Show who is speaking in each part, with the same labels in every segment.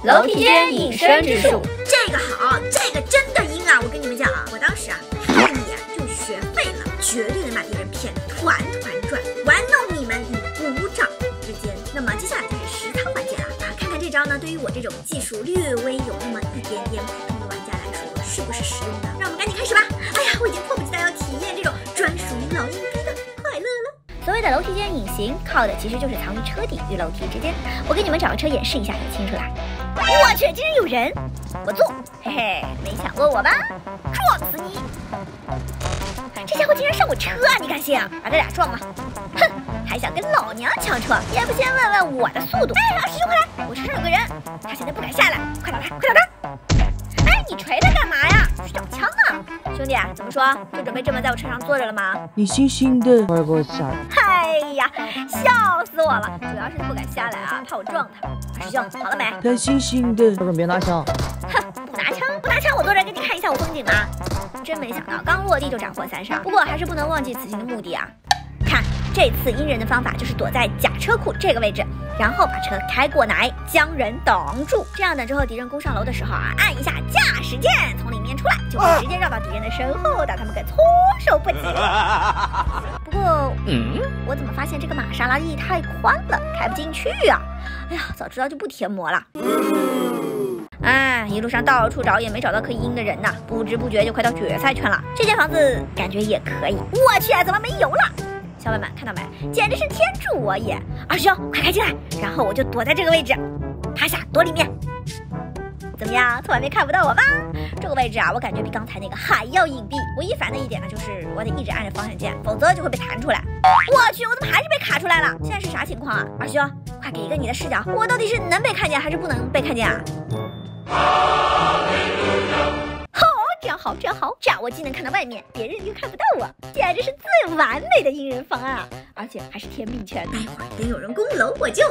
Speaker 1: 楼梯间隐身之术。
Speaker 2: 这个好，这个真的阴啊！我跟你们讲啊，我当时啊差一点就学废了，绝对能把敌人骗得团团转，玩弄你们于股掌之间。那么接下来就是实操环节了啊！看看这招呢，对于我这种技术略微有那么一点点普通的玩家来说，是不是实用的？让我们赶紧开始吧！哎呀，我已经迫不及待要体验这种专属于老鹰逼的快乐了。
Speaker 1: 所谓的楼梯间隐形，靠的其实就是藏于车底与楼梯之间。我给你们找个车演示一下就清楚啦。我去，竟然有人！我坐，嘿嘿，没想过我吧？撞死你！这家伙竟然上我车啊！你敢信啊？把他俩撞了！哼，还想跟老娘抢车，也不先问问我的速度。哎，师兄快来！我车上有个人，他现在不敢下来，快打他，快打他！哎，你锤他干嘛呀？去找枪啊！兄弟啊，怎么说？就准备这么在我车上坐着了吗？
Speaker 3: 你星星的玩过下。
Speaker 1: 哎呀，笑死我了！主要是他不敢下来啊，怕我撞他。师兄，好了没？
Speaker 3: 他星星的，
Speaker 4: 哥们别拿枪。
Speaker 1: 哼，不拿枪，不拿枪，我坐这给你看一下我风景啊！真没想到，刚落地就斩获3杀。不过还是不能忘记此行的目的啊！看，这次阴人的方法就是躲在假车库这个位置，然后把车开过来，将人挡住。这样等之后敌人攻上楼的时候啊，按一下驾驶键，从里面出来，就会直接绕到敌人的身后，把他们给措手不及。不过，我怎么发现这个玛莎拉蒂太宽了，开不进去啊？哎呀，早知道就不贴膜了。哎，一路上到处找也没找到可以阴的人呐，不知不觉就快到决赛圈了。这间房子感觉也可以。我去，怎么没油了？小伙伴们看到没？简直是天助我也！二师兄，快开进来！然后我就躲在这个位置，趴下躲里面。怎么样？从外面看不到我吧？这个位置啊，我感觉比刚才那个还要隐蔽。唯一烦的一点呢，就是我得一直按着方向键，否则就会被弹出来。我去，我怎么还是被卡出来了？现在是啥情况啊？二师兄，快给一个你的视角，我到底是能被看见还是不能被看见啊？这样好，这样好，这样我既能看到外面，别人又看不到我，简直是最完美的阴人方案啊！而且还是天命圈。
Speaker 2: 待会儿等有人攻楼，我就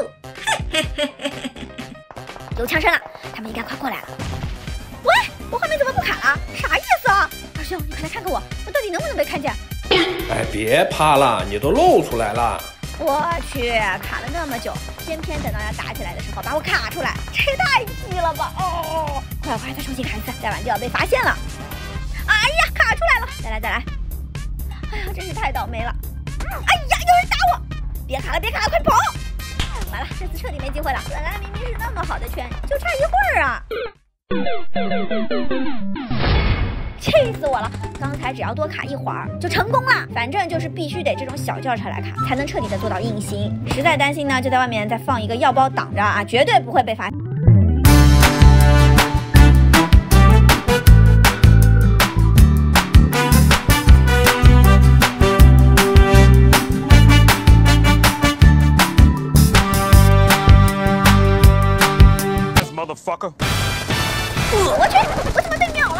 Speaker 1: 有枪声了，他们应该快过来了。喂，我后面怎么不卡了？啥意思啊？二兄，你快来看看我到底能不能被看见？
Speaker 5: 哎，别怕了，你都露出来了。
Speaker 1: 我去，卡了那么久，偏偏等到要打起来的时候把我卡出来，这也太鸡了吧！哦，快，再重新卡一次，再晚就要被发现了。哎呀，卡出来了！再来！哎呀，真是太倒霉了！哎呀，有人打我！别卡了，快跑！完了，这次彻底没机会了。本来明明是那么好的圈，就差一会儿啊！气死我了！刚才只要多卡一会儿就成功了。反正就是必须得这种小轿车来卡，才能彻底的做到隐形。实在担心呢，就在外面再放一个药包挡着啊，绝对不会被发现。
Speaker 5: Motherfucker！
Speaker 1: 我去，我怎么被秒了？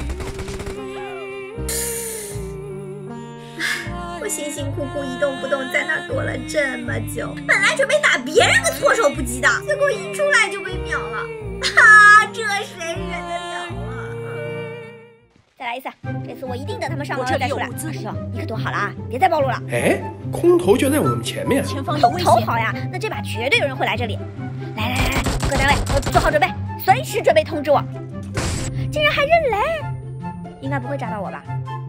Speaker 2: 我辛辛苦苦一动不动在那儿躲了这么久，本来准备打别人个措手不及的，结果一出来就被秒了，这谁忍得了啊？
Speaker 1: 再来一次，这次我一定等他们上楼了再出来。二师兄，你可躲好了啊，别再暴露了。
Speaker 5: 哎，空投就在我们前面，
Speaker 1: 前方有危险。空投好呀，那这把绝对有人会来这里。来，各单位，做好准备，随时准备通知我。竟然还认雷，应该不会炸到我吧？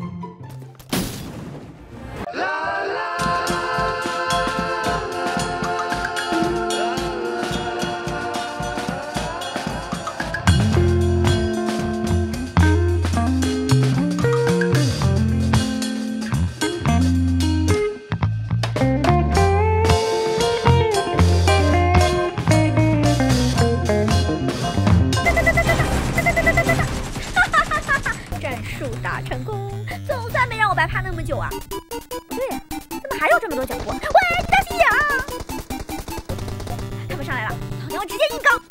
Speaker 1: 成功，总算没让我白趴那么久啊！不对，怎么还有这么多脚步？喂，你当心点啊！他们上来了，老娘我直接硬刚！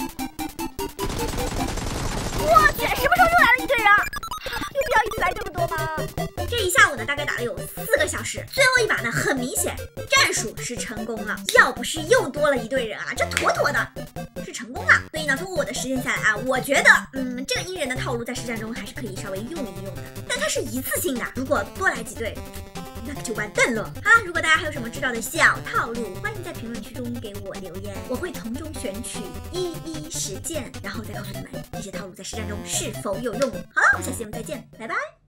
Speaker 1: 我去，什么时候又来了一堆人啊？有必要一次来这么多吗？
Speaker 2: 这一下午呢，大概打了有4个小时，最后一把呢，很明显战术是成功了，要不是又多了一队人啊，这妥妥的是成功了。所以呢，通过我的实践下来啊，我觉得，这个阴人的套路在实战中还是可以稍微用一用的，但它是一次性的，如果多来几队， 那可就完蛋了。好啦，如果大家还有什么知道的小套路，欢迎在评论区中给我留言，我会从中选取一一实践，然后再告诉你们这些套路在实战中是否有用。好了，我们下期节目再见，拜拜。